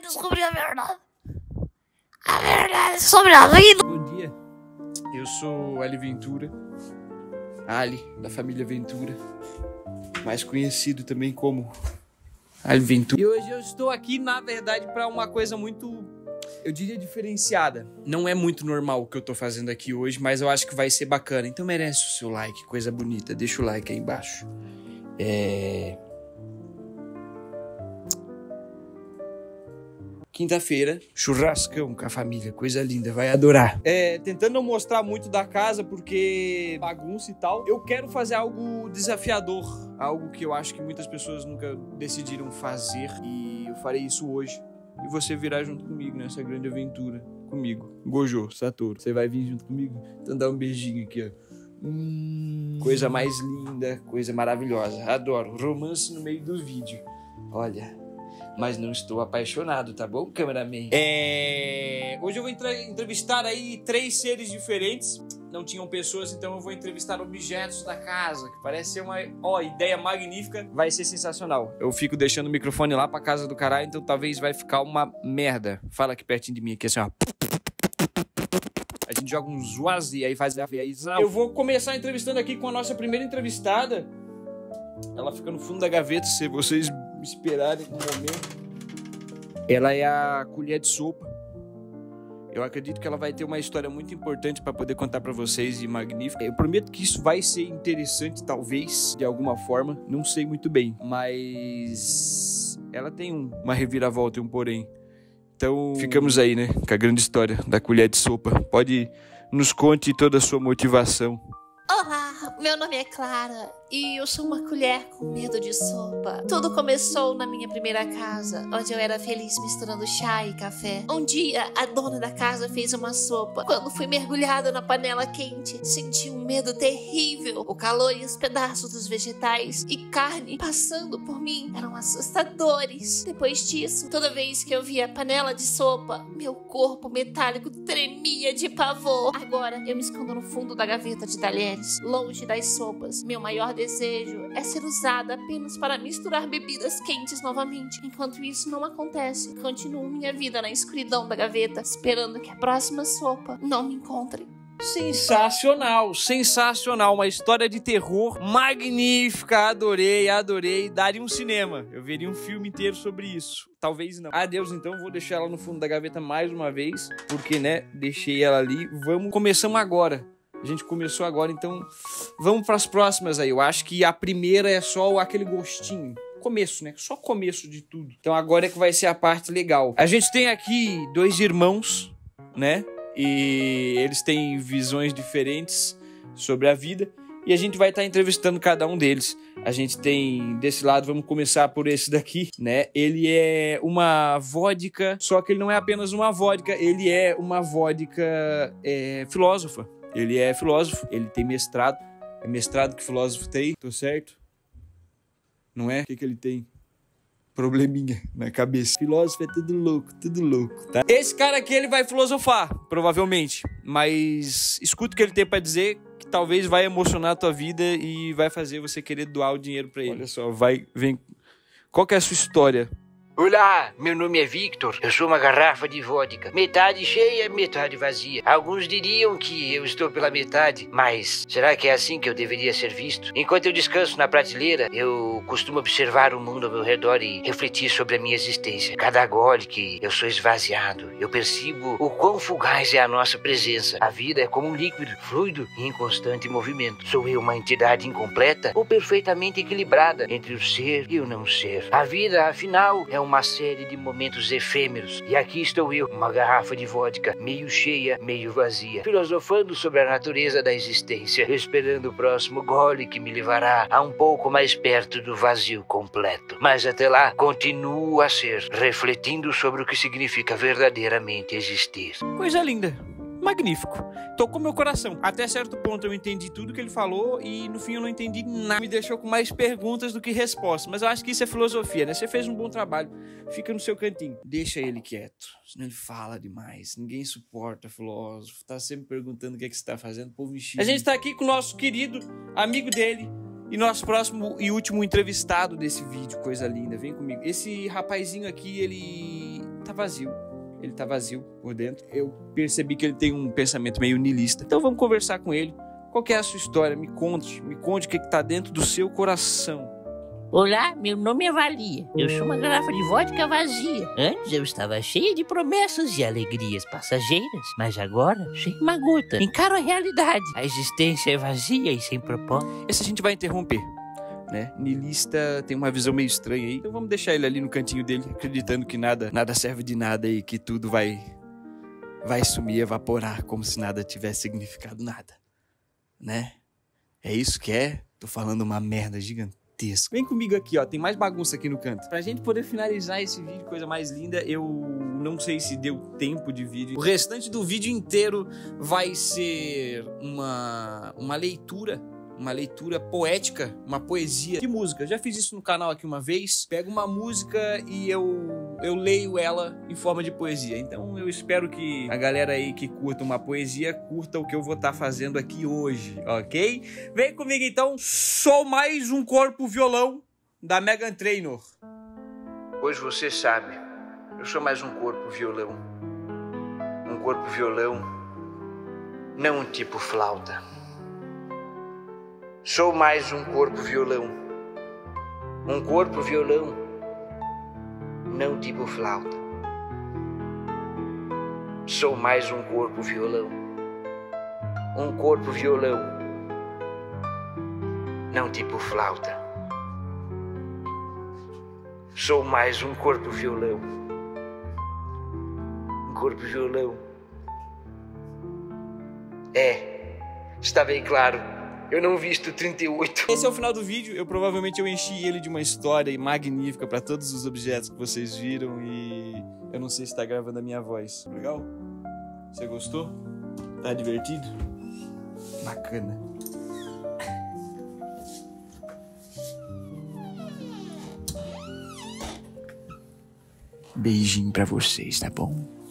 descobrir a verdade. A verdade sobre a vida. Bom dia, eu sou Ali Ventura, Ali, da família Ventura, mais conhecido também como Ali Ventura. E hoje eu estou aqui, na verdade, para uma coisa muito, eu diria, diferenciada. Não é muito normal o que eu tô fazendo aqui hoje, mas eu acho que vai ser bacana. Então merece o seu like, coisa bonita. Deixa o like aí embaixo. Quinta-feira, churrascão com a família, coisa linda, vai adorar. Tentando não mostrar muito da casa, porque bagunça e tal. Eu quero fazer algo desafiador, algo que eu acho que muitas pessoas nunca decidiram fazer. E eu farei isso hoje. E você virá junto comigo nessa grande aventura. Comigo, Gojo, Satoru. Você vai vir junto comigo? Então dá um beijinho aqui, ó. Coisa mais linda, coisa maravilhosa. Adoro. Romance no meio do vídeo. Olha... Mas não estou apaixonado, tá bom, cameraman? Hoje eu vou entrevistar aí 3 seres diferentes. Não tinham pessoas, então eu vou entrevistar objetos da casa, que parece ser uma ideia magnífica. Vai ser sensacional. Eu fico deixando o microfone lá pra casa do caralho, então talvez vai ficar uma merda. Fala aqui pertinho de mim, aqui assim, ó. A gente joga um zoaz e aí faz a... Eu vou começar entrevistando aqui com a nossa primeira entrevistada. Ela fica no fundo da gaveta, se vocês esperarem um momento. Ela é a colher de sopa. Eu acredito que ela vai ter uma história muito importante para poder contar para vocês e magnífica. Eu prometo que isso vai ser interessante, talvez, de alguma forma. Não sei muito bem, mas ela tem uma reviravolta e um porém. Então, ficamos aí, né, com a grande história da colher de sopa. Pode nos conte toda a sua motivação. Olá, meu nome é Clara e eu sou uma colher com medo de sopa. Tudo começou na minha primeira casa, onde eu era feliz misturando chá e café. Um dia, a dona da casa fez uma sopa. Quando fui mergulhada na panela quente, senti um medo terrível. O calor e os pedaços dos vegetais e carne passando por mim eram assustadores. Depois disso, toda vez que eu via a panela de sopa, meu corpo metálico tremia de pavor. Agora, eu me escondo no fundo da gaveta de talheres, longe das sopas. Meu maior desejo é ser usada apenas para misturar bebidas quentes novamente. Enquanto isso não acontece, continuo minha vida na escuridão da gaveta, esperando que a próxima sopa não me encontre. Sensacional, sensacional, uma história de terror magnífica, adorei, daria um cinema, eu veria um filme inteiro sobre isso, talvez não. Adeus, então, vou deixar ela no fundo da gaveta mais uma vez, porque, né, deixei ela ali. Começamos agora. A gente começou agora, então vamos para as próximas aí. Eu acho que a primeira é só aquele gostinho. Começo, né? Só começo de tudo. Então agora é que vai ser a parte legal. A gente tem aqui 2 irmãos, né? E eles têm visões diferentes sobre a vida. E a gente vai estar entrevistando cada um deles. A gente tem desse lado, vamos começar por esse daqui, né? Ele é uma vodka, só que ele não é apenas uma vodka, ele é uma vodka filósofa. Ele é filósofo, ele tem mestrado. É mestrado que filósofo tem, tô certo? Não é? O que ele tem? Probleminha na cabeça. Filósofo é tudo louco, tá? Esse cara aqui, ele vai filosofar, provavelmente. Mas escuta o que ele tem pra dizer, que talvez vai emocionar a tua vida e vai fazer você querer doar o dinheiro pra ele. Olha só, vem. Qual que é a sua história? Olá, meu nome é Victor, eu sou uma garrafa de vodka, metade cheia, metade vazia. Alguns diriam que eu estou pela metade, mas será que é assim que eu deveria ser visto? Enquanto eu descanso na prateleira, eu costumo observar o mundo ao meu redor e refletir sobre a minha existência. Cada gole que eu sou esvaziado, eu percebo o quão fugaz é a nossa presença. A vida é como um líquido, fluido e em constante movimento. Sou eu uma entidade incompleta ou perfeitamente equilibrada entre o ser e o não ser? A vida, afinal, é uma série de momentos efêmeros. E aqui estou eu, uma garrafa de vodka, meio cheia, meio vazia, filosofando sobre a natureza da existência, esperando o próximo gole que me levará a um pouco mais perto do vazio completo. Mas até lá, continuo a ser, refletindo sobre o que significa verdadeiramente existir. Coisa linda. Magnífico. Tocou meu coração. Até certo ponto eu entendi tudo que ele falou e no fim eu não entendi nada. Me deixou com mais perguntas do que respostas. Mas eu acho que isso é filosofia, né? Você fez um bom trabalho. Fica no seu cantinho. Deixa ele quieto. Senão ele fala demais. Ninguém suporta filósofo. Tá sempre perguntando o que é que você tá fazendo. O povo enchendo. A gente tá aqui com o nosso querido amigo dele e nosso próximo e último entrevistado desse vídeo. Coisa linda. Vem comigo. Esse rapazinho aqui, ele tá vazio. Ele tá vazio por dentro. Eu percebi que ele tem um pensamento meio niilista. Então vamos conversar com ele. Qual que é a sua história? Me conte o que tá dentro do seu coração. Olá, meu nome é Valia. Eu sou uma garrafa de vodka vazia. Antes eu estava cheia de promessas e alegrias passageiras, mas agora, sem uma gota, encaro a realidade. A existência é vazia e sem propósito. Esse a gente vai interromper, né? Niilista tem uma visão meio estranha aí. Então vamos deixar ele ali no cantinho dele, acreditando que nada serve de nada e que tudo vai sumir, evaporar, como se nada tivesse significado nada, né? É isso que é? Tô falando uma merda gigantesca. Vem comigo aqui, ó, tem mais bagunça aqui no canto. Pra gente poder finalizar esse vídeo, coisa mais linda, eu não sei se deu tempo de vídeo. O restante do vídeo inteiro vai ser uma leitura poética, uma poesia de música. Já fiz isso no canal aqui uma vez. Pego uma música e eu leio ela em forma de poesia. Então eu espero que a galera aí que curta uma poesia, curta o que eu vou estar fazendo aqui hoje, ok? Vem comigo então, sou mais um corpo violão da Meghan Trainor. Pois você sabe, eu sou mais um corpo violão. Um corpo violão, não um tipo flauta. Sou mais um corpo violão. Um corpo violão, não tipo flauta. Sou mais um corpo violão. Um corpo violão, não tipo flauta. Sou mais um corpo violão. Um corpo violão. Está bem claro. Eu não visto 38. Esse é o final do vídeo. Eu provavelmente enchi ele de uma história magnífica para todos os objetos que vocês viram e eu não sei se tá gravando a minha voz. Legal? Você gostou? Tá divertido? Bacana. Beijinho pra vocês, tá bom?